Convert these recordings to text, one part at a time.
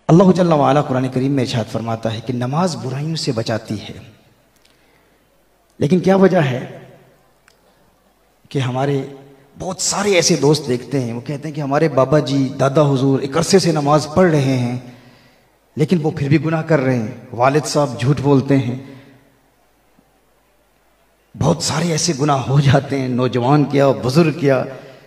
अल्लाह जल्ला व अला कुरान करीम में इरशाद फरमाता है कि नमाज बुराइयों से बचाती है। लेकिन क्या वजह है कि हमारे बहुत सारे ऐसे दोस्त देखते हैं, वो कहते हैं कि हमारे बाबा जी दादा हुजूर एक अरसे से नमाज पढ़ रहे हैं लेकिन वो फिर भी गुनाह कर रहे हैं, वालिद साहब झूठ बोलते हैं, बहुत सारे ऐसे गुनाह हो जाते हैं, नौजवान क्या बुजुर्ग क्या,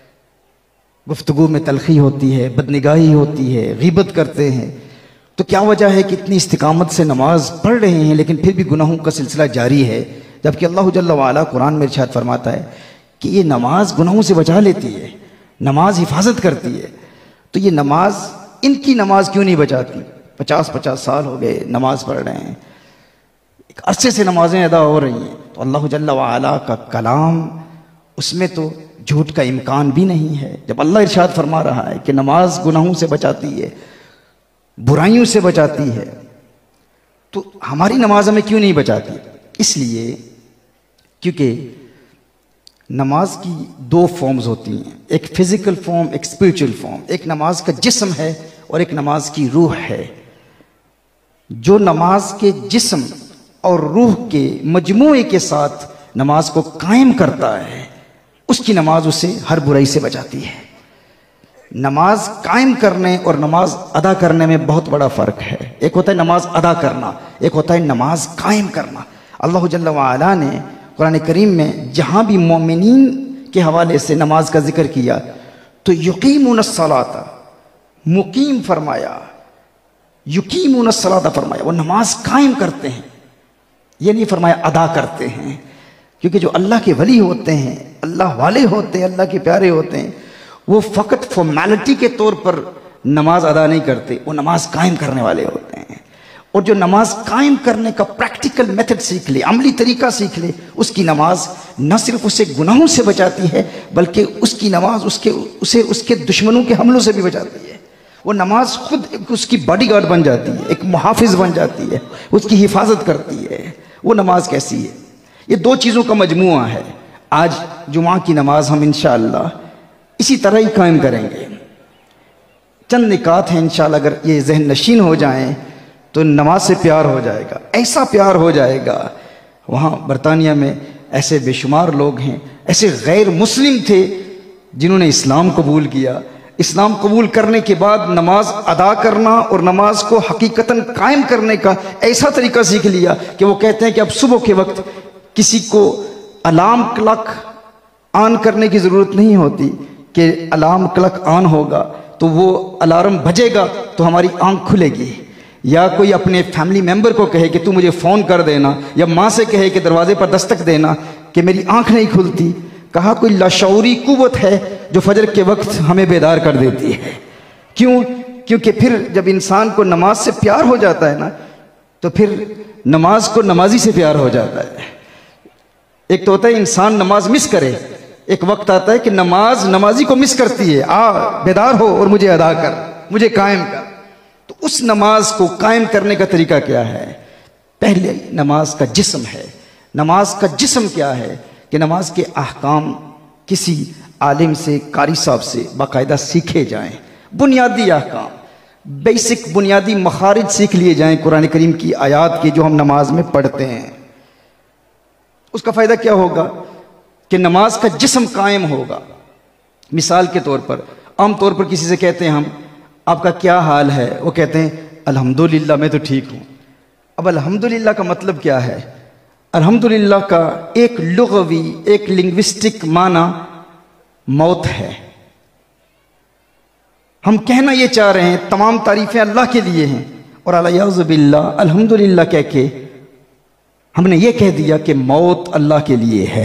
गुफ्तगू में तलखी होती है, बदनिगाही होती है, गीबत करते हैं। तो क्या वजह है कि इतनी इस्तिकामत से नमाज पढ़ रहे हैं लेकिन फिर भी गुनाहों का सिलसिला जारी है, जबकि अल्लाह जल्ला व अला कुरान में इरशाद फरमाता है कि ये नमाज गुनाहों से बचा लेती है, नमाज हिफाजत करती है। तो ये नमाज, इनकी नमाज क्यों नहीं बचाती? 50-50 साल हो गए नमाज पढ़ रहे हैं, एक अरसे से नमाजें अदा हो रही हैं। तो अल्लाह जल्ला व अला का कलाम, उसमें तो झूठ का इम्कान भी नहीं है। जब अल्लाह इरशाद फरमा रहा है कि नमाज गुनाहों से बचाती है, बुराइयों से बचाती है, तो हमारी नमाज हमें क्यों नहीं बचाती? इसलिए क्योंकि नमाज की दो फॉर्म्स होती हैं, एक फिजिकल फॉर्म, एक स्पिरिचुअल फॉर्म। एक नमाज का जिस्म है और एक नमाज की रूह है। जो नमाज के जिस्म और रूह के मजमूए के साथ नमाज को कायम करता है, उसकी नमाज उसे हर बुराई से बचाती है। नमाज कायम करने और नमाज अदा करने में बहुत बड़ा फ़र्क है। एक होता है नमाज अदा करना, एक होता है नमाज कायम करना। अल्लाह जल्ला व अला ने कुरान करीम में जहाँ भी मोमिनीन के हवाले से नमाज का जिक्र किया तो युकीमुनस्सलाता, मुकीम फरमाया, युकीमुनस्सलाता फरमाया, वो नमाज कायम करते हैं। ये नहीं फरमाया अदा करते हैं, क्योंकि जो अल्लाह के वली होते हैं, अल्लाह वाले होते हैं, अल्लाह के प्यारे होते हैं, वो फ़कत फॉर्मेलिटी के तौर पर नमाज अदा नहीं करते, वो नमाज कायम करने वाले होते हैं। और जो नमाज कायम करने का प्रैक्टिकल मेथड सीख ले, अमली तरीका सीख ले, उसकी नमाज न सिर्फ उसे गुनाहों से बचाती है बल्कि उसकी नमाज उसे उसके दुश्मनों के हमलों से भी बचाती है। वो नमाज खुद उसकी बॉडीगार्ड बन जाती है, एक मुहाफिज बन जाती है, उसकी हिफाजत करती है। वो नमाज कैसी है? ये दो चीज़ों का मजमुआ है। आज जुमा की नमाज हम इंशाअल्लाह इसी तरह ही कायम करेंगे। चंद निकात हैं, इंशाअल्लाह अगर ये जहन नशीन हो जाएं तो नमाज से प्यार हो जाएगा, ऐसा प्यार हो जाएगा। वहाँ बरतानिया में ऐसे बेशुमार लोग हैं, ऐसे गैर मुस्लिम थे जिन्होंने इस्लाम कबूल किया। इस्लाम कबूल करने के बाद नमाज अदा करना और नमाज को हकीकतन कायम करने का ऐसा तरीका सीख लिया कि वो कहते हैं कि अब सुबह के वक्त किसी को अलार्म क्लॉक ऑन करने की ज़रूरत नहीं होती कि अलार्म क्लॉक ऑन होगा तो वो अलार्म बजेगा तो हमारी आंख खुलेगी, या कोई अपने फैमिली मेंबर को कहे कि तू मुझे फ़ोन कर देना, या माँ से कहे कि दरवाजे पर दस्तक देना कि मेरी आंख नहीं खुलती। कहा कोई लाशऊरी कुव्वत है जो फजर के वक्त हमें बेदार कर देती है। क्यों? क्योंकि फिर जब इंसान को नमाज से प्यार हो जाता है ना, तो फिर नमाज को नमाजी से प्यार हो जाता है। एक तो होता है इंसान नमाज मिस करे, एक वक्त आता है कि नमाज नमाजी को मिस करती है, आ बेदार हो और मुझे अदा कर, मुझे कायम कर। तो उस नमाज को कायम करने का तरीका क्या है? पहले नमाज का जिस्म है। नमाज का जिस्म क्या है कि नमाज के अहकाम किसी आलिम से, कारी साहब से बाकायदा सीखे जाएं। बुनियादी अहकाम, बेसिक बुनियादी मखारिज सीख लिए जाएं कुरान करीम की आयात के, जो हम नमाज में पढ़ते हैं। उसका फ़ायदा क्या होगा कि नमाज का जिस्म कायम होगा। मिसाल के तौर पर, आम तौर पर किसी से कहते हैं हम, आपका क्या हाल है? वो कहते हैं अल्हम्दुलिल्लाह, मैं तो ठीक हूँ। अब अल्हम्दुलिल्लाह का मतलब क्या है? अल्हम्दुलिल्लाह का एक लुग़वी, एक लिंग्विस्टिक माना मौत है। हम कहना ये चाह रहे हैं तमाम तारीफ़ें अल्लाह के लिए हैं, और अलियाज़ु बिल्लाह अल्हम्दुलिल्लाह कह के हमने ये कह दिया कि मौत अल्लाह के लिए है।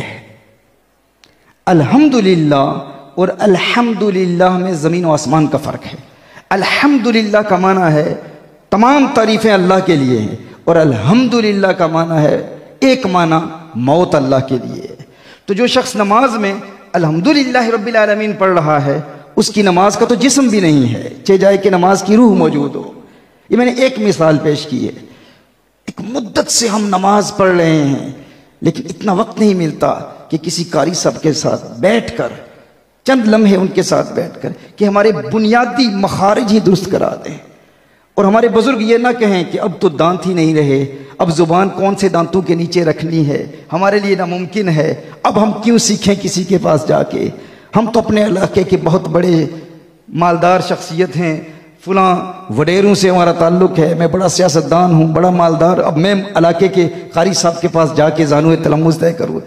अल्हम्दुलिल्लाह और अल्हम्दुलिल्लाह में ज़मीन व आसमान का फ़र्क है। अल्हम्दुलिल्लाह का माना है तमाम तारीफ़ें अल्लाह के लिए हैं, और अल्हम्दुलिल्लाह का माना है एक माना मौत अल्लाह के लिए है। तो जो शख्स नमाज में अल्हम्दुलिल्लाह रब्बिल आलमीन पढ़ रहा है, उसकी नमाज का तो जिस्म भी नहीं है, चाहे जाए कि नमाज की रूह मौजूद हो। ये मैंने एक मिसाल पेश की है। एक मुद्दत से हम नमाज पढ़ रहे हैं लेकिन इतना वक्त नहीं मिलता कि किसी कारी साहब के साथ बैठकर चंद लम्हे उनके साथ बैठकर कि हमारे बुनियादी मखारिज ही दुरुस्त करा दें। और हमारे बुजुर्ग ये ना कहें कि अब तो दांत ही नहीं रहे, अब जुबान कौन से दांतों के नीचे रखनी है, हमारे लिए नामुमकिन है, अब हम क्यों सीखें किसी के पास जाके, हम तो अपने इलाके के बहुत बड़े मालदार शख्सियत हैं, फलां वडेरों से हमारा ताल्लुक़ है, मैं बड़ा सियासतदान हूँ, बड़ा मालदार, अब मैं इलाके के कारी साहब के पास जाके ज़ानुए तलम्मुज़ तय करूँ।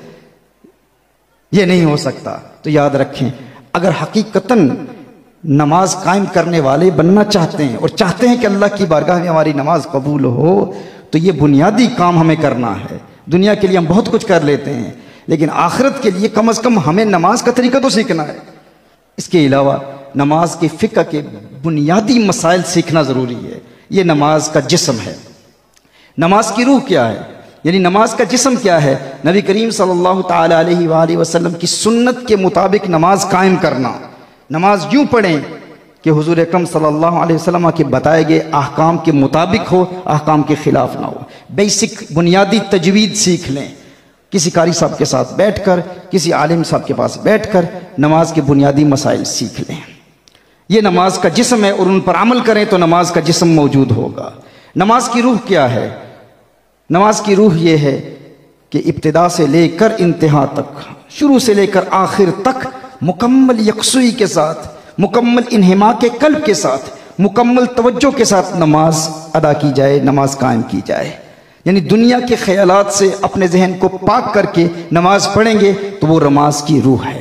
ये नहीं हो सकता। तो याद रखें, अगर हकीकतन नमाज कायम करने वाले बनना चाहते हैं और चाहते हैं कि अल्लाह की बारगाह में हमारी नमाज कबूल हो, तो ये बुनियादी काम हमें करना है। दुनिया के लिए हम बहुत कुछ कर लेते हैं, लेकिन आखिरत के लिए कम से कम हमें नमाज का तरीका तो सीखना है। इसके अलावा नमाज के फ़िक़्ह के बुनियादी मसाइल सीखना ज़रूरी है। ये नमाज का जिस्म है। नमाज की रूह क्या है, यानी नमाज का जिस्म क्या है? नबी करीम सल्लल्लाहु ताला अलैहि वसल्लम की सुन्नत के मुताबिक नमाज कायम करना। नमाज यूँ पढ़ें कि हुजूर अकरम सल्लल्लाहु अलैहि वसल्लम के बताए गए अहकाम के मुताबिक हो, अहकाम के ख़िलाफ़ ना हो। बेसिक बुनियादी तजवीद सीख लें, किसी कारी साहब के साथ बैठकर, किसी आलिम साहब के पास बैठकर नमाज के बुनियादी मसाइल सीख लें। ये नमाज का जिस्म है और उन पर अमल करें तो नमाज का जिस्म मौजूद होगा। नमाज की रूह क्या है? नमाज की रूह ये है कि इब्तिदा से लेकर इंतहा तक, शुरू से लेकर आखिर तक मुकम्मल यकसुई के साथ, मुकम्मल इन्हिमा के कल्ब के साथ, मुकम्मल तवज्जो के साथ नमाज अदा की जाए, नमाज कायम की जाए। यानी दुनिया के ख्यालात से अपने जहन को पाक करके नमाज पढ़ेंगे तो वो नमाज की रूह है।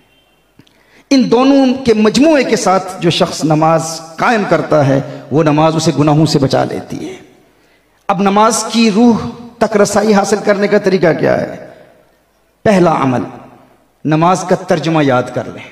इन दोनों के मजमूए के साथ जो शख्स नमाज कायम करता है, वो नमाज उसे गुनाहों से बचा लेती है। अब नमाज की रूह तक रसाई हासिल करने का तरीका क्या है? पहला अमल, नमाज का तर्जुमा याद कर लें।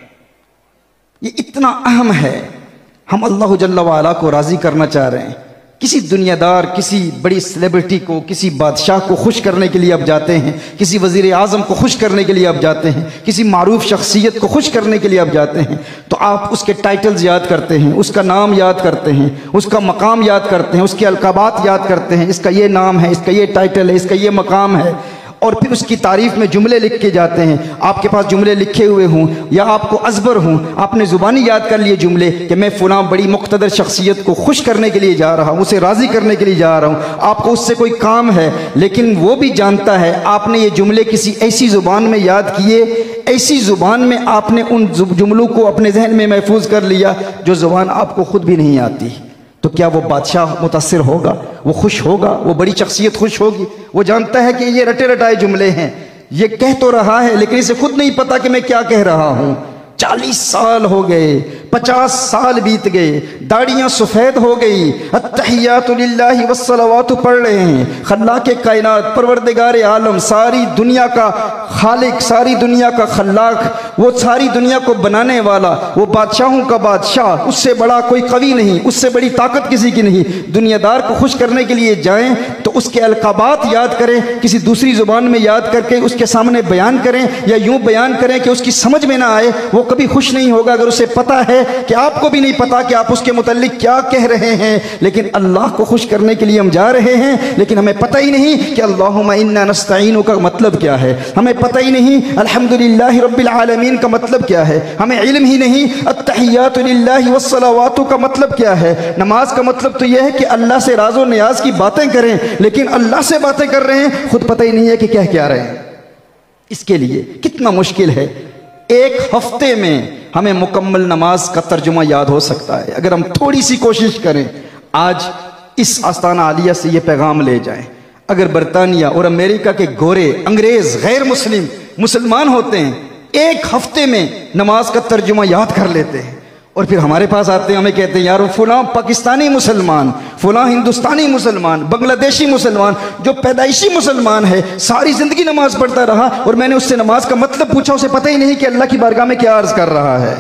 ये इतना अहम है। हम अल्लाह जल्ला वाला को राज़ी करना चाह रहे हैं, किसी दुनियादार, किसी बड़ी सेलिब्रिटी को, किसी बादशाह को खुश करने के लिए आप जाते हैं, किसी वज़ीर आज़म को खुश करने के लिए आप जाते हैं, किसी मारूफ शख्सियत को खुश करने के लिए आप जाते हैं, तो आप उसके टाइटल्स याद करते हैं, उसका नाम याद करते हैं, उसका मकाम याद करते हैं, उसके अलकाबात याद करते हैं, इसका ये नाम है, इसका ये टाइटल है, इसका ये मकाम है, और फिर उसकी तारीफ में जुमले लिख के जाते हैं। आपके पास जुमले लिखे हुए हों या आपको अजबर हों, आपने ज़ुबानी याद कर लिए जुमले कि मैं फ़लाँ बड़ी मुक़्तदर शख्सियत को खुश करने के लिए जा रहा हूँ, उसे राज़ी करने के लिए जा रहा हूँ। आपको उससे कोई काम है, लेकिन वो भी जानता है आपने ये जुमले किसी ऐसी ज़ुबान में याद किए, ऐसी ज़ुबान में आपने उन जुमलों को अपने जहन में महफूज कर लिया जो ज़ुबान आपको खुद भी नहीं आती। तो क्या वो बादशाह मुतासिर होगा? वो खुश होगा? वो बड़ी शख्सियत खुश होगी? वो जानता है कि ये रटे रटाए जुमले हैं, ये कह तो रहा है लेकिन इसे खुद नहीं पता कि मैं क्या कह रहा हूँ। 40 साल हो गए, 50 साल बीत गए, दाढ़ियाँ सफ़ेद हो गई, अत्तहियातु लिल्लाहि वस्सलावातु पढ़ रहे हैं, खल्लाक़े कायनात, परवरदिगार आलम, सारी दुनिया का खालिक, सारी दुनिया का खल्लाक, वो सारी दुनिया को बनाने वाला, वो बादशाहों का बादशाह, उससे बड़ा कोई कवि नहीं, उससे बड़ी ताकत किसी की नहीं। दुनियादार को खुश करने के लिए जाएं तो उसके अलकाबात याद करें, किसी दूसरी ज़ुबान में याद करके उसके सामने बयान करें, या यूँ बयान करें कि उसकी समझ में ना आए। वो कभी खुश नहीं होगा अगर उसे पता है कि आपको भी नहीं पता कि आप उसके मुताल्लिक क्या कह रहे हैं। लेकिन अल्लाह को खुश करने के लिए हम जा रहे हैं, लेकिन हमें पता ही नहीं कि अल्लाहुम्मा इन्ना नस्तईनु का मतलब क्या है, हमें पता ही नहीं अल्हम्दुलिल्लाहि रब्बिल आलमीन का मतलब क्या है, हमें इल्म ही नहीं अत्तहियातु लिल्लाहि वस्सलावातु का मतलब क्या है। नमाज का मतलब तो यह है कि अल्लाह से राज़ो नियाज की बातें करें, लेकिन अल्लाह से बातें कर रहे हैं, खुद पता ही नहीं है कि क्या रहे हैं। इसके लिए कितना मुश्किल है। एक हफ्ते में हमें मुकम्मल नमाज का तर्जुमा याद हो सकता है अगर हम थोड़ी सी कोशिश करें। आज इस आस्ताना आलिया से ये पैगाम ले जाएं, अगर बरतानिया और अमेरिका के गोरे अंग्रेज गैर मुस्लिम मुसलमान होते हैं, एक हफ्ते में नमाज का तर्जुमा याद कर लेते हैं और फिर हमारे पास आते हैं, हमें कहते हैं यार फलां पाकिस्तानी मुसलमान, फलां हिंदुस्तानी मुसलमान, बांग्लादेशी मुसलमान जो पैदाइशी मुसलमान है, सारी ज़िंदगी नमाज पढ़ता रहा और मैंने उससे नमाज का मतलब पूछा, उसे पता ही नहीं कि अल्लाह की बारगाह में क्या अर्ज़ कर रहा है।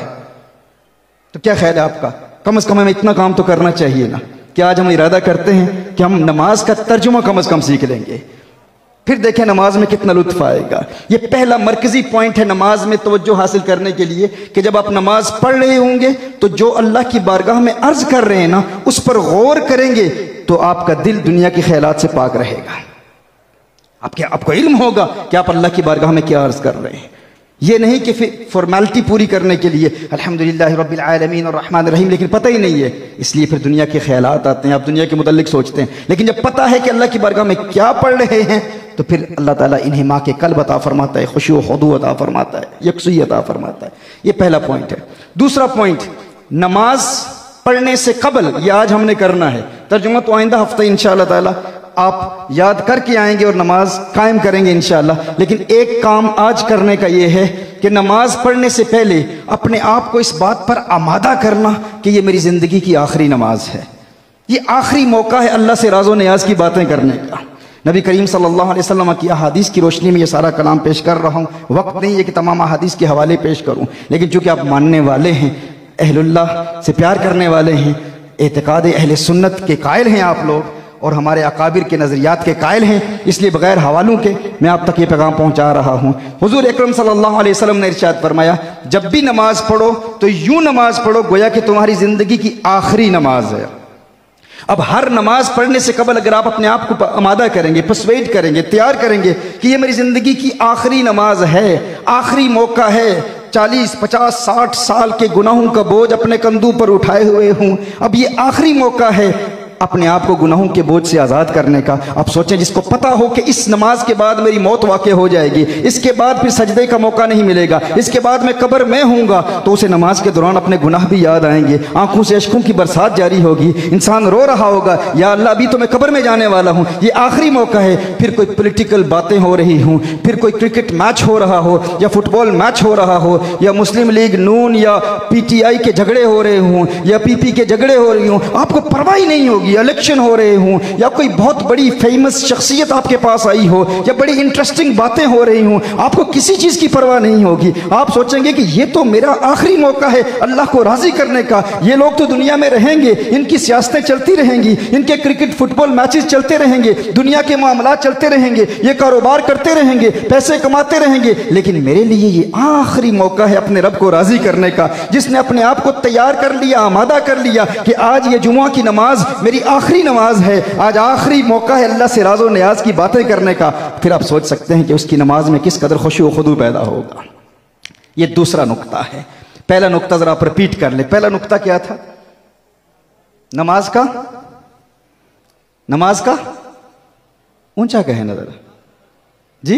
तो क्या ख्याल है आपका? कम से कम हमें इतना काम तो करना चाहिए ना कि आज हम इरादा करते हैं कि हम नमाज का तर्जुमा कम से कम सीख लेंगे, फिर देखें नमाज में कितना लुत्फ आएगा। ये पहला मरकजी पॉइंट है नमाज में तवज्जो हासिल करने के लिए कि जब आप नमाज पढ़ रहे होंगे तो जो अल्लाह की बारगाह में अर्ज कर रहे हैं ना, उस पर गौर करेंगे तो आपका दिल दुनिया के ख्यालात से पाक रहेगा। आपको इल्म होगा कि आप अल्लाह की बारगाह में क्या अर्ज कर रहे हैं। ये नहीं कि फॉर्मेलिटी पूरी करने के लिए अल्हम्दुलिल्लाह रब्बिल आलमीन और रहमान रहीम, लेकिन पता ही नहीं है, इसलिए फिर दुनिया के ख्यालात आते हैं, आप दुनिया के मुतल्लिक सोचते हैं। लेकिन जब पता है कि अल्लाह की बारगाह में क्या पढ़ रहे हैं, तो फिर अल्लाह ताला इन्हें माँ के कल्ब अता फरमाता है, खुशी व खुदू अता फरमाता है, यकसूई अता फरमाता है। ये पहला पॉइंट है। दूसरा पॉइंट, नमाज पढ़ने से कबल, ये आज हमने करना है, तर्जुमा तो आइंदा हफ्ता इंशाअल्लाह ताला आप याद करके आएंगे और नमाज कायम करेंगे इंशाअल्लाह। लेकिन एक काम आज करने का ये है कि नमाज पढ़ने से पहले अपने आप को इस बात पर आमादा करना कि ये मेरी जिंदगी की आखिरी नमाज है, ये आखिरी मौका है अल्लाह से राज़ो नियाज की बातें करने का। नबी करीम सल्लल्लाहु अलैहि वसल्लम की अहादीस की रोशनी में ये सारा कलाम पेश कर रहा हूँ। वक्त नहीं है कि तमाम अहादीस के हवाले पेश करूँ, लेकिन चूंकि आप मानने वाले हैं, अहलुल्लाह से प्यार करने वाले हैं, एतकाद अहले सुन्नत के कायल हैं आप लोग, और हमारे अकाबिर के नज़रियात के कायल हैं, इसलिए बगैर हवालों के मैं आप तक ये पैगाम पहुंचा रहा हूँ। हुजूर अकरम सल्लल्लाहु अलैहि वसल्लम ने इरशाद फरमाया, जब भी नमाज पढ़ो तो यूं नमाज पढ़ो गोया कि तुम्हारी जिंदगी की आखिरी नमाज है। अब हर नमाज पढ़ने से कबल अगर आप अपने आप को आमादा करेंगे, पर्सुएड करेंगे, तैयार करेंगे कि ये मेरी जिंदगी की आखिरी नमाज है, आखिरी मौका है, 40, 50, 60 साल के गुनाहों का बोझ अपने कंधों पर उठाए हुए हूं, अब ये आखिरी मौका है अपने आप को गुनाहों के बोझ से आज़ाद करने का। आप सोचें, जिसको पता हो कि इस नमाज के बाद मेरी मौत वाक़ई हो जाएगी, इसके बाद फिर सजदे का मौका नहीं मिलेगा, इसके बाद मैं कब्र में हूँगा, तो उसे नमाज के दौरान अपने गुनाह भी याद आएंगे, आंखों से अश्कों की बरसात जारी होगी, इंसान रो रहा होगा, या अल्लाह अभी तो मैं कब्र में जाने वाला हूँ, ये आखिरी मौका है। फिर कोई पॉलिटिकल बातें हो रही हूँ, फिर कोई क्रिकेट मैच हो रहा हो, या फुटबॉल मैच हो रहा हो, या मुस्लिम लीग नून या PTI के झगड़े हो रहे हों, या PP के झगड़े हो रही हों, आपको परवाह ही नहीं होगी। इलेक्शन हो रहे हों, या कोई बहुत बड़ी फेमस शख्सियत आपके पास आई हो, या बड़ी इंटरेस्टिंग बातें हो रही हों, आपको किसी चीज की परवाह नहीं होगी। आप सोचेंगे कि ये तो मेरा आखिरी मौका है अल्लाह को राजी करने का, ये लोग तो दुनिया में रहेंगे, इनकी सियासतें चलती रहेंगी, इनके क्रिकेट फुटबॉल मैचेस चलते रहेंगे, दुनिया के मामला चलते रहेंगे, ये कारोबार करते रहेंगे, पैसे कमाते रहेंगे, लेकिन मेरे लिए ये आखिरी मौका है अपने रब को राजी करने का। जिसने अपने आप को तैयार कर लिया, आमादा कर लिया कि आज ये जुमा की नमाज मेरी आखिरी नमाज है, आज आखिरी मौका है अल्लाह से राज़ो नियाज की बातें करने का, फिर आप सोच सकते हैं कि उसकी नमाज में किस कदर खुशी व खुदू पैदा होगा। ये दूसरा नुक्ता है। पहला नुक्ता जरा आप रिपीट कर ले। पहला नुक्ता क्या था? नमाज का, नमाज का ऊंचा कहे ना जरा जी,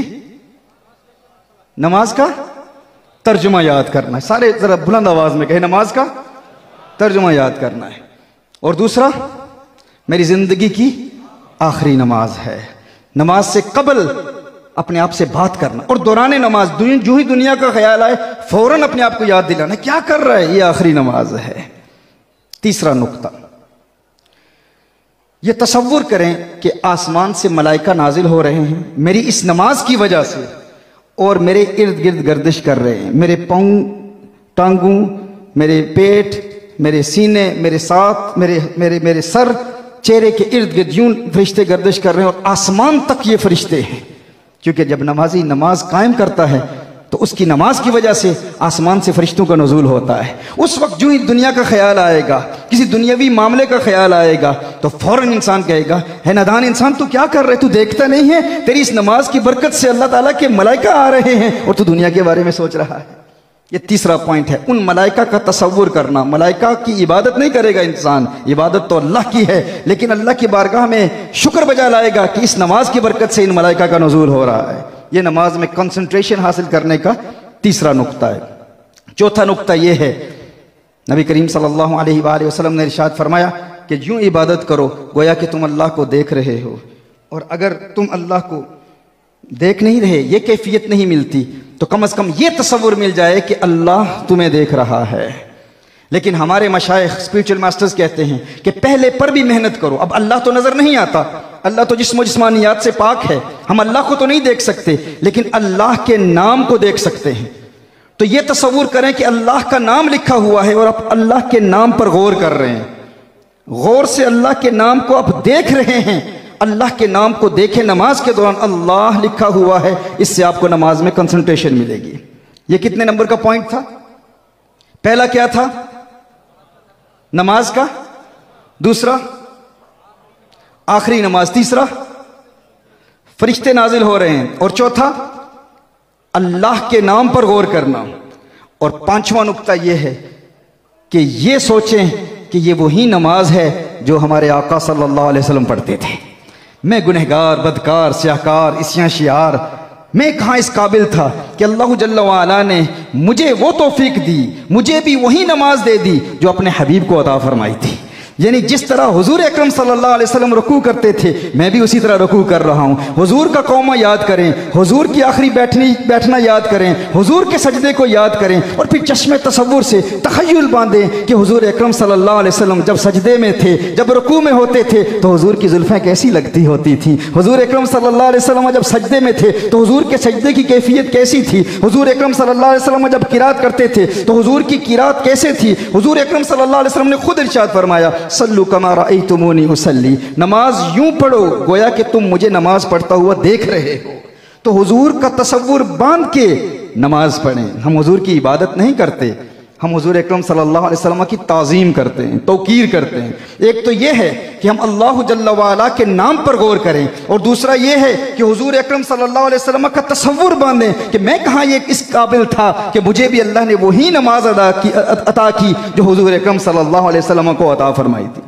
नमाज का तर्जुमा याद करना है। सारे जरा बुलंद आवाज में कहे, नमाज का तर्जुमा याद करना है। और दूसरा, मेरी जिंदगी की आखिरी नमाज है। नमाज से कबल अपने आप से बात करना, और दौरान नमाज जो ही दुनिया का ख्याल आए फौरन अपने आप को याद दिलाना क्या कर रहा है, ये आखिरी नमाज है। तीसरा नुक्ता, ये तसव्वुर करें कि आसमान से मलाइका नाजिल हो रहे हैं मेरी इस नमाज की वजह से, और मेरे इर्द गिर्द गर्दिश कर रहे हैं, मेरे पाँव, टांगों, मेरे पेट, मेरे सीने, मेरे साथ, मेरे सर, चेहरे के इर्द गिर्द यूं फरिश्ते गर्दिश कर रहे हैं, और आसमान तक ये फरिश्ते हैं। क्योंकि जब नमाजी नमाज कायम करता है तो उसकी नमाज की वजह से आसमान से फरिश्तों का नुज़ूल होता है। उस वक्त जो ही दुनिया का ख्याल आएगा, किसी दुनियावी मामले का ख्याल आएगा, तो फौरन इंसान कहेगा, है नादान इंसान, तू क्या कर रहे, तू देखता नहीं है, तेरी इस नमाज की बरकत से अल्लाह ताला के मलाइका आ रहे हैं और तू दुनिया के बारे में सोच रहा है। ये तीसरा पॉइंट है, उन मलाइका का तसव्वुर करना। मलाइका की इबादत नहीं करेगा इंसान, इबादत तो अल्लाह की है, लेकिन अल्लाह की बारगाह में शुक्र बजा लाएगा कि इस नमाज की बरकत से इन मलाइका का नुज़ूल हो रहा है। ये नमाज में कंसंट्रेशन हासिल करने का तीसरा नुक्ता है। चौथा नुक्ता यह है, नबी करीम सल्लल्लाहु अलैहि वसल्लम ने इरशाद फरमाया कि यूं इबादत करो गोया कि तुम अल्लाह को देख रहे हो, और अगर तुम अल्लाह को देख नहीं रहे, ये कैफियत नहीं मिलती, तो कम से कम ये तसव्वुर मिल जाए कि अल्लाह तुम्हें देख रहा है। लेकिन हमारे मशाइख स्पिरिचुअल मास्टर्स कहते हैं कि पहले पर भी मेहनत करो। अब अल्लाह तो नजर नहीं आता, अल्लाह तो जिस्म जिस्मानियात से पाक है, हम अल्लाह को तो नहीं देख सकते, लेकिन अल्लाह के नाम को देख सकते हैं। तो ये तसव्वुर करें कि अल्लाह का नाम लिखा हुआ है और आप अल्लाह के नाम पर गौर कर रहे हैं, गौर से अल्लाह के नाम को आप देख रहे हैं। अल्लाह के नाम को देखें नमाज के दौरान, अल्लाह लिखा हुआ है, इससे आपको नमाज में कंसंट्रेशन मिलेगी। ये कितने नंबर का पॉइंट था? पहला क्या था? नमाज का। दूसरा, आखिरी नमाज। तीसरा, फरिश्ते नाजिल हो रहे हैं। और चौथा, अल्लाह के नाम पर गौर करना। और पांचवा नुक्ता यह है कि ये सोचें कि ये वही नमाज है जो हमारे आका सल्लल्लाहु अलैहि वसल्लम पढ़ते थे। मैं गुनहगार, बदकार, स्याहकार, इस्यां शियार, मैं कहाँ इस काबिल था कि अल्लाह जल्ल वाला ने मुझे वो तौफीक दी, मुझे भी वही नमाज दे दी जो अपने हबीब को अता फरमाई थी। यानी जिस तरह हुजूर अकरम सल्लल्लाहु अलैहि वसल्लम रुकू करते थे, मैं भी उसी तरह रुकू कर रहा हूँ। हुजूर का कौमा याद करें, हुजूर की आखिरी बैठना याद करें, हुजूर के सजदे को याद करें और फिर चश्मे तसव्वुर से तखय्युल बांधें कि हुजूर अकरम सल्लल्लाहु अलैहि वसल्लम जब सजदे में थे, जब रुकू में होते थे तो हुजूर की जुल्फ़ें कैसी लगती होती थी। हुजूर अकरम सल्लल्लाहु अलैहि वसल्लम जब सजदे में थे तो हुजूर के सजदे की कैफियत कैसी थी। हुजूर अकरम सल्लल्लाहु अलैहि वसल्लम जब किरात करते थे तो हुजूर की किरात कैसे थी। हुजूर अकरम सल्लल्लाहु अलैहि वसल्लम ने खुद इरशाद फरमाया, सल्लु कमा रअयतुमूनी उसल्ली, नमाज यूं पढ़ो गोया कि तुम मुझे नमाज पढ़ता हुआ देख रहे हो। तो हुजूर का तसव्वुर बांध के नमाज पढ़ें। हम हुजूर की इबादत नहीं करते, हम हुजूर अकरम सल्लल्लाहु अलैहि वसल्लम की ताज़ीम करते हैं, तौकीर करते हैं। एक तो यह है कि हम अल्लाह जल्ल वाला के नाम पर गौर करें, और दूसरा यह है कि हुजूर अकरम सल्लल्लाहु अलैहि वसल्लम का तसव्वुर बांधें कि मैं कहाँ ये इस काबिल था कि मुझे भी अल्लाह ने वही नमाज अता की जो हुजूर अकरम सल्लल्लाहु अलैहि वसल्लम को अता फरमाई थी।